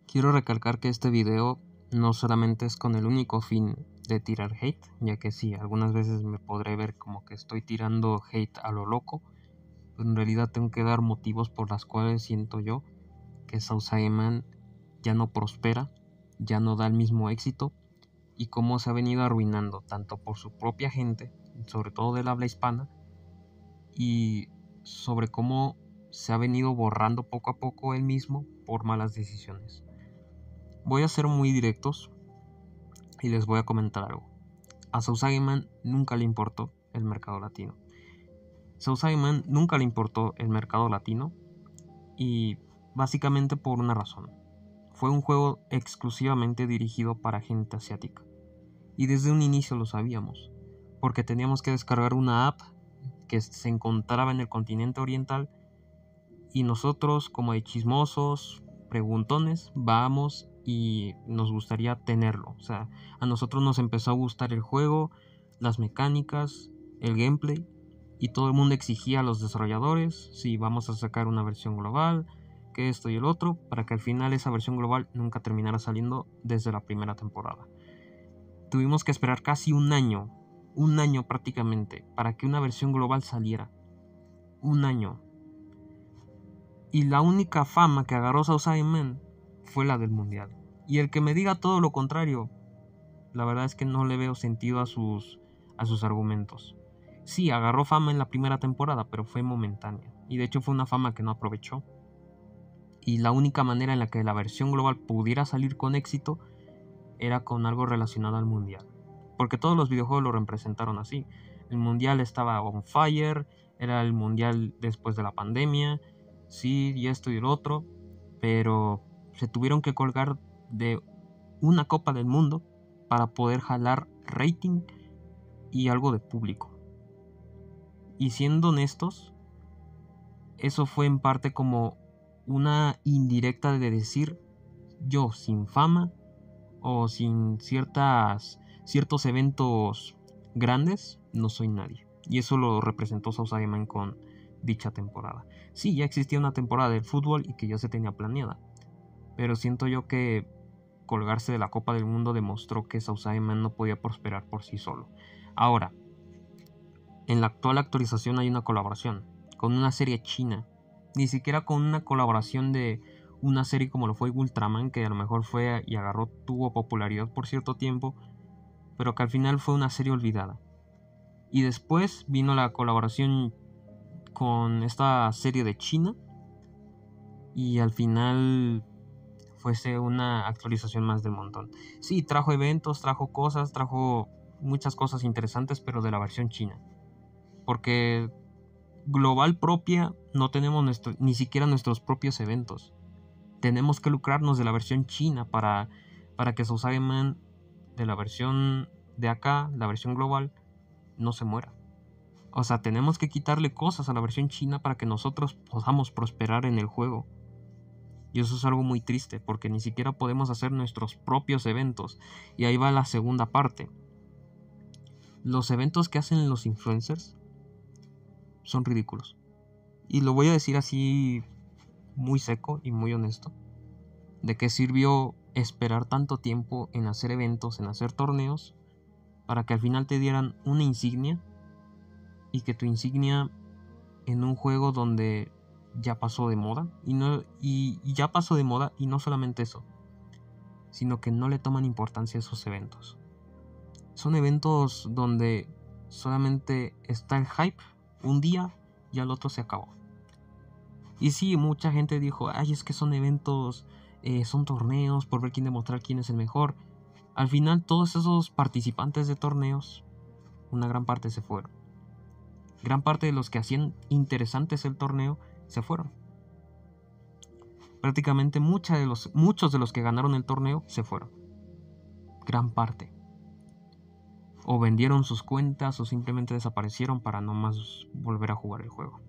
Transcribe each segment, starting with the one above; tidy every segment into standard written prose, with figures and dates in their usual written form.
Quiero recalcar que este video no solamente es con el único fin de tirar hate, ya que sí, algunas veces me podré ver como que estoy tirando hate a lo loco, pero en realidad tengo que dar motivos por las cuales siento yo que Sausaiman ya no prospera, ya no da el mismo éxito, y cómo se ha venido arruinando tanto por su propia gente, sobre todo del habla hispana, y sobre cómo se ha venido borrando poco a poco él mismo por malas decisiones. Voy a ser muy directos y les voy a comentar algo. A Sausaiman nunca le importó el mercado latino. Sausaiman nunca le importó el mercado latino, y básicamente por una razón. Fue un juego exclusivamente dirigido para gente asiática. Y desde un inicio lo sabíamos, porque teníamos que descargar una app que se encontraba en el continente oriental, y nosotros, como de chismosos, preguntones, vamos y nos gustaría tenerlo. O sea, a nosotros nos empezó a gustar el juego, las mecánicas, el gameplay, y todo el mundo exigía a los desarrolladores si vamos a sacar una versión global, que esto y el otro, para que al final esa versión global nunca terminara saliendo desde la primera temporada. Tuvimos que esperar casi un año prácticamente, para que una versión global saliera. Un año. Y la única fama que agarró Sausaiman fue la del mundial. Y el que me diga todo lo contrario, la verdad es que no le veo sentido a sus argumentos. Sí, agarró fama en la primera temporada, pero fue momentánea. Y de hecho fue una fama que no aprovechó. Y la única manera en la que la versión global pudiera salir con éxito era con algo relacionado al mundial. Porque todos los videojuegos lo representaron así. El mundial estaba on fire, era el mundial después de la pandemia, sí, y esto y el otro, pero se tuvieron que colgar de una Copa del Mundo para poder jalar rating y algo de público. Y siendo honestos, eso fue en parte como una indirecta de decir: yo sin fama o sin ciertos eventos grandes no soy nadie. Y eso lo representó Sausaiman con dicha temporada. Sí, ya existía una temporada del fútbol y que ya se tenía planeada, pero siento yo que colgarse de la Copa del Mundo demostró que Sausaiman no podía prosperar por sí solo. Ahora, en la actual actualización hay una colaboración con una serie china, ni siquiera con una colaboración de una serie como lo fue Ultraman, que a lo mejor fue y tuvo popularidad por cierto tiempo, pero que al final fue una serie olvidada. Y después vino la colaboración con esta serie de China, y al final fuese una actualización más del montón. Sí, trajo eventos, trajo cosas, trajo muchas cosas interesantes, pero de la versión china. Porque global propia no tenemos ni siquiera nuestros propios eventos. Tenemos que lucrarnos de la versión china para que Sausaiman de la versión de acá, la versión global, no se muera. O sea, tenemos que quitarle cosas a la versión china para que nosotros podamos prosperar en el juego. Y eso es algo muy triste, porque ni siquiera podemos hacer nuestros propios eventos. Y ahí va la segunda parte. Los eventos que hacen los influencers son ridículos. Y lo voy a decir así, muy seco y muy honesto. ¿De qué sirvió esperar tanto tiempo en hacer eventos, en hacer torneos, para que al final te dieran una insignia, y que tu insignia en un juego donde ya pasó de moda? Y ya pasó de moda, y no solamente eso, sino que no le toman importancia a esos eventos. Son eventos donde solamente está el hype un día y al otro se acabó. Y sí, mucha gente dijo: ay, es que son eventos, son torneos por ver quién demostrar quién es el mejor. Al final todos esos participantes de torneos, una gran parte se fueron. Gran parte de los que hacían interesantes el torneo se fueron. Prácticamente muchos de los que ganaron el torneo se fueron. Gran parte. O vendieron sus cuentas o simplemente desaparecieron para no más volver a jugar el juego.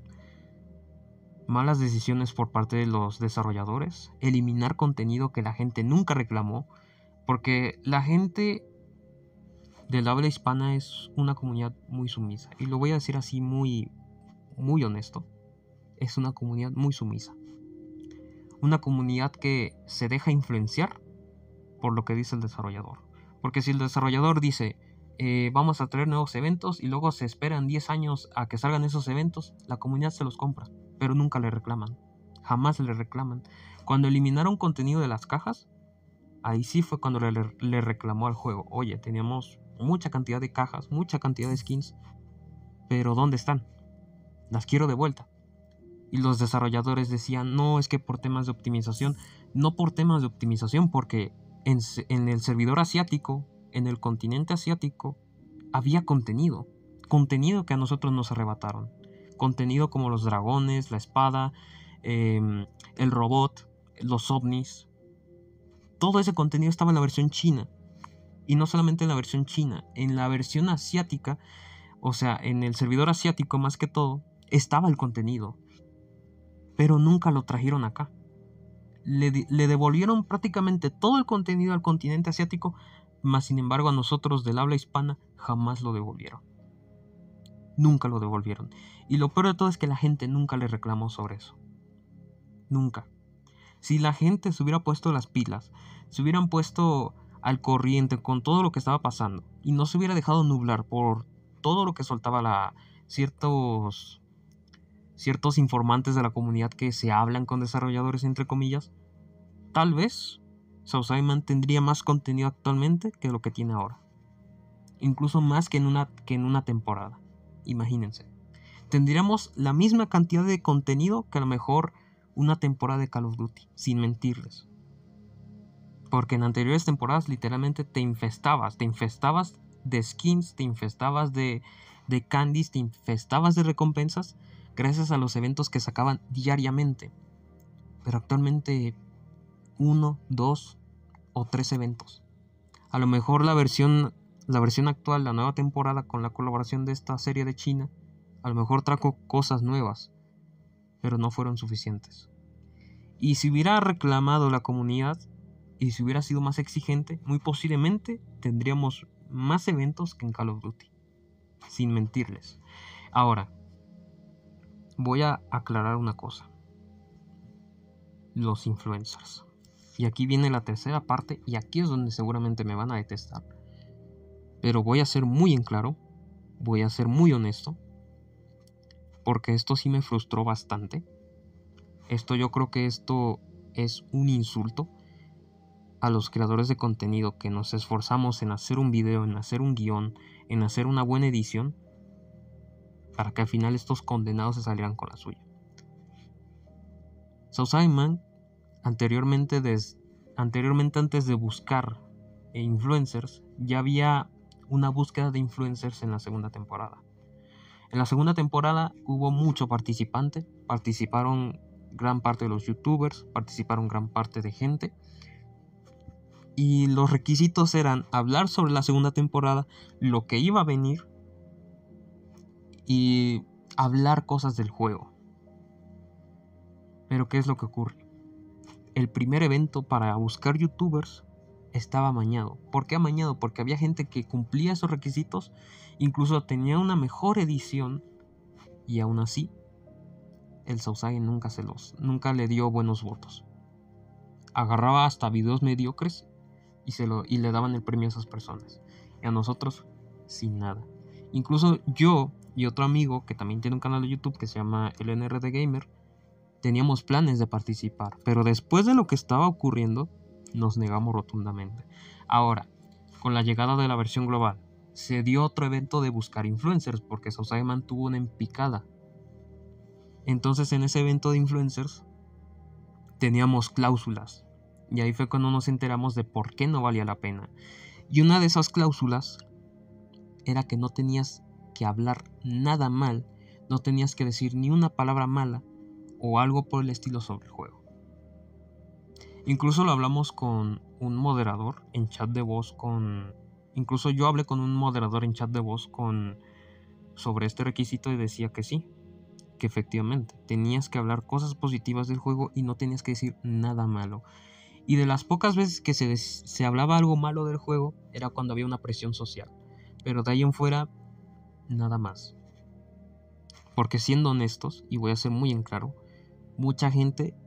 Malas decisiones por parte de los desarrolladores. Eliminar contenido que la gente nunca reclamó. Porque la gente del habla hispana es una comunidad muy sumisa. Y lo voy a decir así muy honesto. Es una comunidad muy sumisa. una comunidad que se deja influenciar por lo que dice el desarrollador. Porque si el desarrollador dice, vamos a traer nuevos eventos y luego se esperan 10 años a que salgan esos eventos, la comunidad se los compra, pero nunca le reclaman. Jamás le reclaman. Cuando eliminaron contenido de las cajas, ahí sí fue cuando le reclamó al juego. Oye, teníamos mucha cantidad de cajas, mucha cantidad de skins, pero ¿dónde están? Las quiero de vuelta. Y los desarrolladores decían, no, es que por temas de optimización. No por temas de optimización, porque en el servidor asiático, en el continente asiático, había contenido. Contenido que a nosotros nos arrebataron. Contenido como los dragones, la espada, el robot, los ovnis. Todo ese contenido estaba en la versión china. Y no solamente en la versión china, en la versión asiática, o sea, en el servidor asiático más que todo, estaba el contenido. Pero nunca lo trajeron acá. Le devolvieron prácticamente todo el contenido al continente asiático, mas sin embargo a nosotros del habla hispana jamás lo devolvieron. Nunca lo devolvieron. Y lo peor de todo es que la gente nunca le reclamó sobre eso. Nunca. Si la gente se hubiera puesto las pilas, se hubieran puesto al corriente con todo lo que estaba pasando y no se hubiera dejado nublar por todo lo que soltaba ciertos informantes de la comunidad que se hablan con desarrolladores entre comillas, tal vez Sausaiman tendría más contenido actualmente que lo que tiene ahora. Incluso más que en una temporada. Imagínense. Tendríamos la misma cantidad de contenido que a lo mejor una temporada de Call of Duty, sin mentirles. Porque en anteriores temporadas literalmente te infestabas de skins, te infestabas de candies, te infestabas de recompensas gracias a los eventos que sacaban diariamente. Pero actualmente 1, 2 o 3 eventos. A lo mejor la versión actual, la nueva temporada con la colaboración de esta serie de China, a lo mejor trajo cosas nuevas, pero no fueron suficientes. Y si hubiera reclamado la comunidad y si hubiera sido más exigente, muy posiblemente tendríamos más eventos que en Call of Duty. Sin mentirles. Ahora, voy a aclarar una cosa. Los influencers. Y aquí viene la tercera parte y aquí es donde seguramente me van a detestar. Pero voy a ser muy en claro, voy a ser muy honesto, porque esto sí me frustró bastante. Yo creo que esto es un insulto a los creadores de contenido que nos esforzamos en hacer un video, en hacer un guión, en hacer una buena edición, para que al final estos condenados se salieran con la suya. Sausaiman, anteriormente antes de buscar influencers, ya había una búsqueda de influencers en la segunda temporada. En la segunda temporada hubo mucho participante, participaron gran parte de los youtubers, participaron gran parte de gente. Y los requisitos eran hablar sobre la segunda temporada, lo que iba a venir y hablar cosas del juego. Pero ¿qué es lo que ocurre? El primer evento para buscar youtubers estaba amañado. ¿Por qué amañado? Porque había gente que cumplía esos requisitos, incluso tenía una mejor edición y aún así el Sausage nunca le dio buenos votos. Agarraba hasta videos mediocres y le daban el premio a esas personas. Y a nosotros, sin nada. Incluso yo y otro amigo que también tiene un canal de YouTube que se llama LNRD Gamer, teníamos planes de participar, pero después de lo que estaba ocurriendo, nos negamos rotundamente. Ahora, con la llegada de la versión global, se dio otro evento de buscar influencers, porque Sausaiman tuvo una empicada. Entonces en ese evento de influencers teníamos cláusulas. Y ahí fue cuando nos enteramos de por qué no valía la pena. Y una de esas cláusulas era que no tenías que hablar nada mal, no tenías que decir ni una palabra mala o algo por el estilo sobre el juego. Incluso lo hablamos con un moderador en chat de voz, incluso yo hablé con un moderador en chat de voz sobre este requisito y decía que sí, que efectivamente tenías que hablar cosas positivas del juego y no tenías que decir nada malo. Y de las pocas veces que se hablaba algo malo del juego era cuando había una presión social. Pero de ahí en fuera, nada más. Porque siendo honestos, y voy a ser muy en claro, mucha gente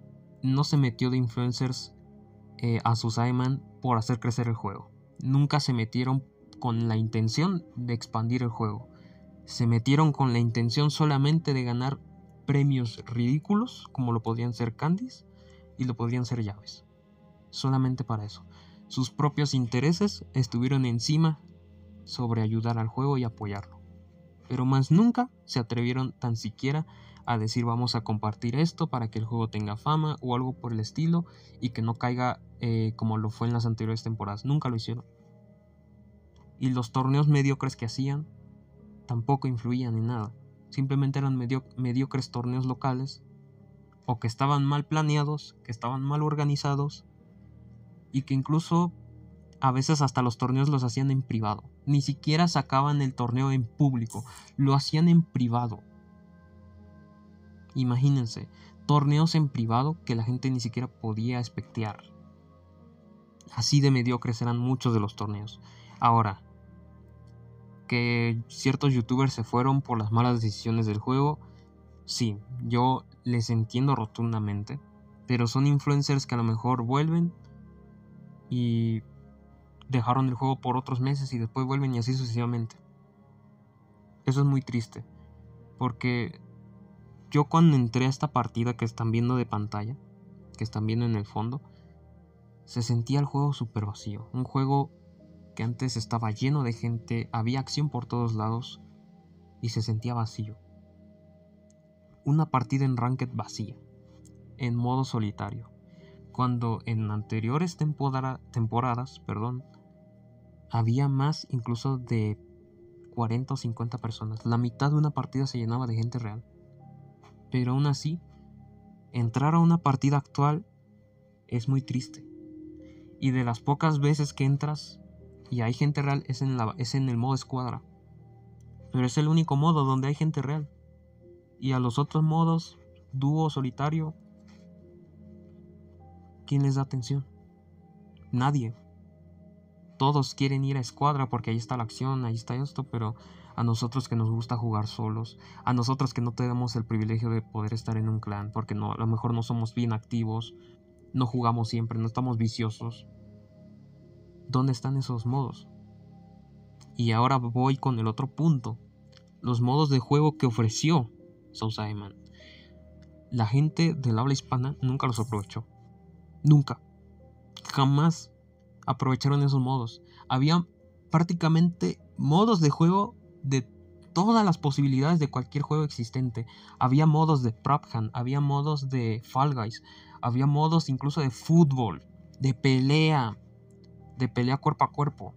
no se metió de influencers a Susaiman por hacer crecer el juego. Nunca se metieron con la intención de expandir el juego. Se metieron con la intención solamente de ganar premios ridículos, como lo podrían ser candies y lo podrían ser llaves. Solamente para eso. Sus propios intereses estuvieron encima sobre ayudar al juego y apoyarlo. Pero más nunca se atrevieron tan siquiera a decir vamos a compartir esto para que el juego tenga fama o algo por el estilo y que no caiga como lo fue en las anteriores temporadas. Nunca lo hicieron. Y los torneos mediocres que hacían tampoco influían en nada. Simplemente eran mediocres torneos locales o que estaban mal planeados, que estaban mal organizados y que incluso a veces hasta los torneos los hacían en privado. Ni siquiera sacaban el torneo en público, lo hacían en privado. Imagínense, torneos en privado que la gente ni siquiera podía espectear. Así de mediocres eran muchos de los torneos. Ahora, que ciertos youtubers se fueron por las malas decisiones del juego, sí, yo les entiendo rotundamente, pero son influencers que a lo mejor vuelven y dejaron el juego por otros meses y después vuelven y así sucesivamente. Eso es muy triste, porque yo cuando entré a esta partida que están viendo de pantalla, que están viendo en el fondo, se sentía el juego súper vacío. Un juego que antes estaba lleno de gente, había acción por todos lados y se sentía vacío. Una partida en Ranked vacía, en modo solitario, cuando en anteriores temporadas, había más incluso de 40 o 50 personas. La mitad de una partida se llenaba de gente real. Pero aún así, entrar a una partida actual es muy triste. Y de las pocas veces que entras y hay gente real es en el modo escuadra. Pero es el único modo donde hay gente real. Y a los otros modos, dúo, solitario, ¿quién les da atención? Nadie. Todos quieren ir a escuadra porque ahí está la acción, ahí está esto, pero a nosotros que nos gusta jugar solos, a nosotros que no tenemos el privilegio de poder estar en un clan, porque no, a lo mejor no somos bien activos, no jugamos siempre, no estamos viciosos. ¿Dónde están esos modos? Y ahora voy con el otro punto. Los modos de juego que ofreció Susaiman. La gente del habla hispana nunca los aprovechó. Nunca. Jamás aprovecharon esos modos. Había prácticamente modos de juego de todas las posibilidades de cualquier juego existente. Había modos de Prop Hunt, había modos de Fall Guys, había modos incluso de fútbol, de pelea cuerpo a cuerpo.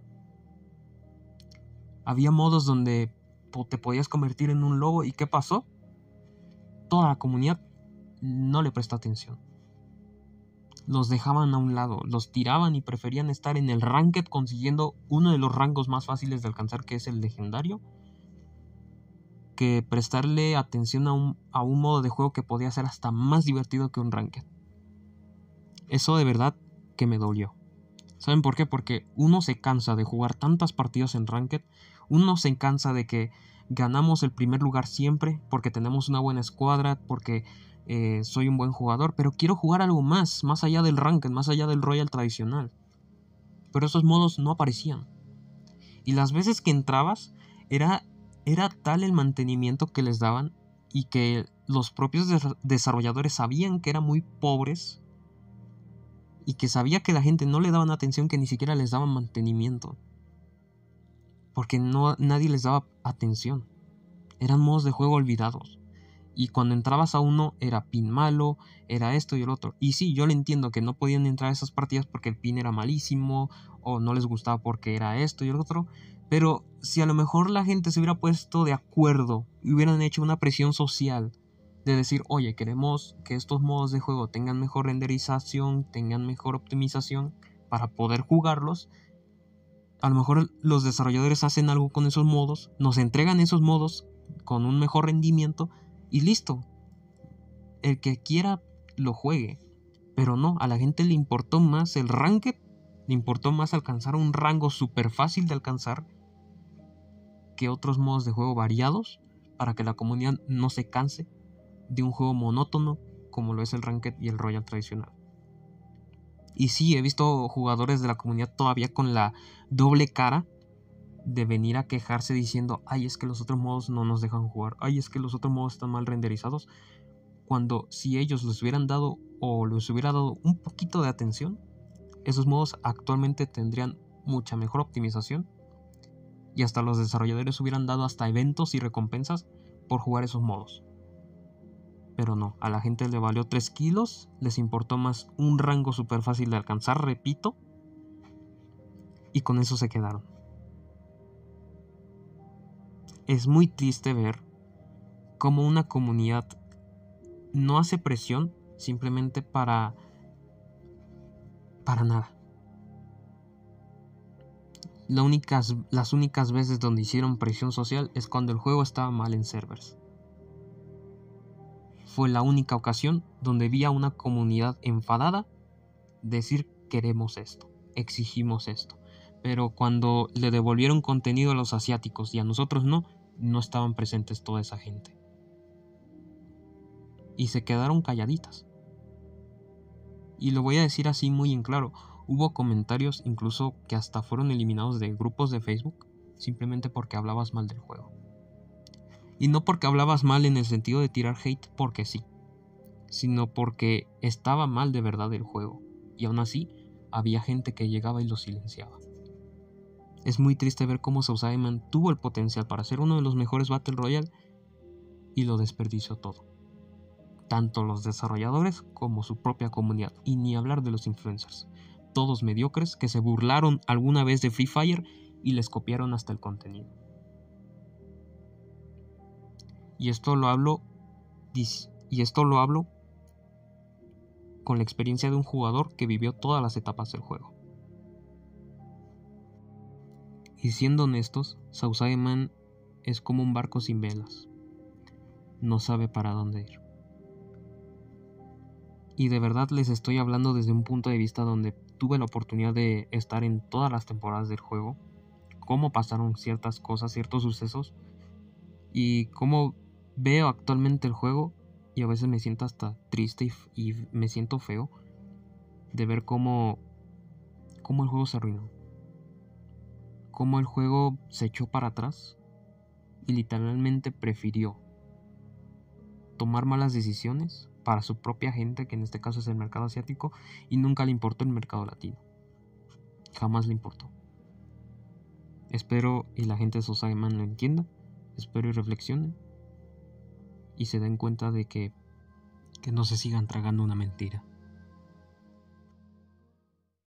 Había modos donde te podías convertir en un lobo. ¿Y qué pasó? Toda la comunidad no le prestó atención. Los dejaban a un lado, los tiraban y preferían estar en el ranked consiguiendo uno de los rangos más fáciles de alcanzar, que es el legendario, que prestarle atención a un modo de juego que podía ser hasta más divertido que un ranked. Eso de verdad que me dolió. ¿Saben por qué? Porque uno se cansa de jugar tantas partidas en ranked, uno se cansa de que ganamos el primer lugar siempre porque tenemos una buena escuadra, porque soy un buen jugador, pero quiero jugar algo más allá del ranked, más allá del royal tradicional. Pero esos modos no aparecían. Y las veces que entrabas era tal el mantenimiento que les daban y que los propios desarrolladores sabían que eran muy pobres y que sabía que la gente no le daban atención, que ni siquiera les daban mantenimiento. Porque nadie les daba atención. Eran modos de juego olvidados. Y cuando entrabas a uno era pin malo, era esto y el otro. Y sí, yo le entiendo que no podían entrar a esas partidas porque el pin era malísimo o no les gustaba porque era esto y el otro. Pero si a lo mejor la gente se hubiera puesto de acuerdo y hubieran hecho una presión social de decir, oye, queremos que estos modos de juego tengan mejor renderización, tengan mejor optimización para poder jugarlos. A lo mejor los desarrolladores hacen algo con esos modos, nos entregan esos modos con un mejor rendimiento y listo. El que quiera lo juegue. Pero no, a la gente le importó más el ranked, le importó más alcanzar un rango súper fácil de alcanzar que otros modos de juego variados para que la comunidad no se canse de un juego monótono como lo es el Ranked y el Royal tradicional. Y sí, he visto jugadores de la comunidad todavía con la doble cara de venir a quejarse diciendo, ay, es que los otros modos no nos dejan jugar, ay, es que los otros modos están mal renderizados, cuando si ellos les hubieran dado o les hubiera dado un poquito de atención, esos modos actualmente tendrían mucha mejor optimización y hasta los desarrolladores hubieran dado hasta eventos y recompensas por jugar esos modos. Pero no, a la gente le valió 3 kilos, les importó más un rango súper fácil de alcanzar, repito, y con eso se quedaron. Es muy triste ver cómo una comunidad no hace presión simplemente para nada. Las únicas veces donde hicieron presión social es cuando el juego estaba mal en servers. Fue la única ocasión donde vi a una comunidad enfadada decir queremos esto, exigimos esto. Pero cuando le devolvieron contenido a los asiáticos y a nosotros no estaban presentes toda esa gente. Y se quedaron calladitas. Y lo voy a decir así muy en claro. Hubo comentarios incluso que hasta fueron eliminados de grupos de Facebook simplemente porque hablabas mal del juego. Y no porque hablabas mal en el sentido de tirar hate porque sí, sino porque estaba mal de verdad el juego. Y aún así, había gente que llegaba y lo silenciaba. Es muy triste ver cómo Sausage tuvo el potencial para ser uno de los mejores Battle Royale y lo desperdició todo. Tanto los desarrolladores como su propia comunidad, y ni hablar de los influencers. Todos mediocres que se burlaron alguna vez de Free Fire y les copiaron hasta el contenido. Y esto lo hablo con la experiencia de un jugador que vivió todas las etapas del juego. Y siendo honestos, Sausage es como un barco sin velas. No sabe para dónde ir. Y de verdad les estoy hablando desde un punto de vista donde tuve la oportunidad de estar en todas las temporadas del juego, cómo pasaron ciertas cosas, ciertos sucesos, y cómo veo actualmente el juego, y a veces me siento hasta triste y me siento feo de ver cómo el juego se arruinó, cómo el juego se echó para atrás y literalmente prefirió tomar malas decisiones para su propia gente, que en este caso es el mercado asiático, y nunca le importó el mercado latino. Jamás le importó. Espero y la gente de Sausage lo entienda, espero y reflexionen y se den cuenta de que no se sigan tragando una mentira.